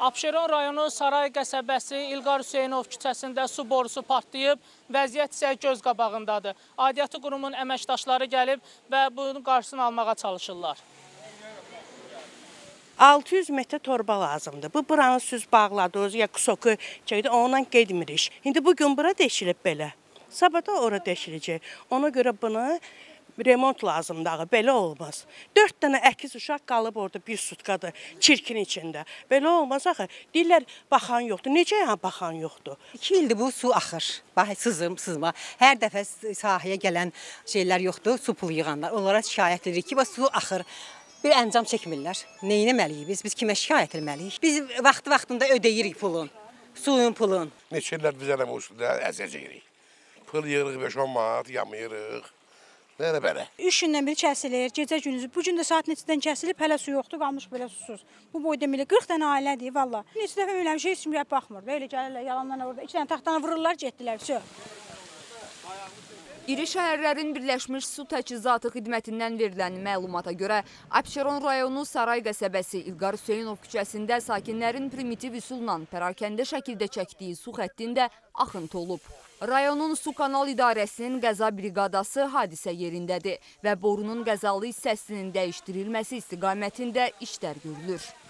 Abşeron rayonu Saray qəsəbəsi İlqar Hüseynov küçəsində su borusu partlayıb, vəziyyət isə göz qabağındadır. Aidiyyatı qurumun əməkdaşları gəlib və bunun qarşısını almağa çalışırlar. 600 metr torba lazımdır. Bu buranı süz bağladı, ya kusoku çəkdi, onunla gedmirik. İndi bugün bura deşilib belə. Sabah da ora deşiləcək. Ona görə bunu remont lazımdır, belə olmaz. 4 dənə əkiz uşaq qalıb orada bir sutkadır, çirkin içində. Belə olmaz axı. Deyirlər, baxan yoxdur. Necə yəni baxan yoxdur? 2 ildir bu su axır. Bax, sızma. Hər dəfə sahəyə gələn şeylər yoxdur, su pulu yığanlar. Onlara şikayət edirik ki, su axır. Bir əncam çəkmirlər. Neynəməliyik biz? Biz kimə şikayət etməliyik? Biz vaxtında ödeyirik pulun, suyun pulun. Neçə illər biz eləmə usulda əzəcəyirik. Pul yığırıq 5-10 manat, yamayırıq. Belə. 3 gündən biri kəsilir, gecə gündüz. Bugün də saat neçədən kəsilib, hələ su yoxdur, qalmış belə susuz. Bu boyda belə 40 dənə ailədir, valla. Neçə dəfə eləmişik, heç kim gəlib baxmır. Belə gəlirlər, yalandan orada 2 dənə taxtanı vururlar, getdilər, söv. İri şəhərlərin Birləşmiş Su Təchizatı xidmətindən verilən məlumata görə Abşeron rayonu Saray qəsəbəsi İlqar Hüseynov küçəsində sakinlərin primitiv üsulla pərakəndə şəkildə çəkdiyi su xəttində axıntı olub. Rayonun Su Kanal İdarəsinin qəza briqadası hadisə yerindədir və borunun qəzalı hissəsinin dəyişdirilməsi istiqamətində işlər görülür.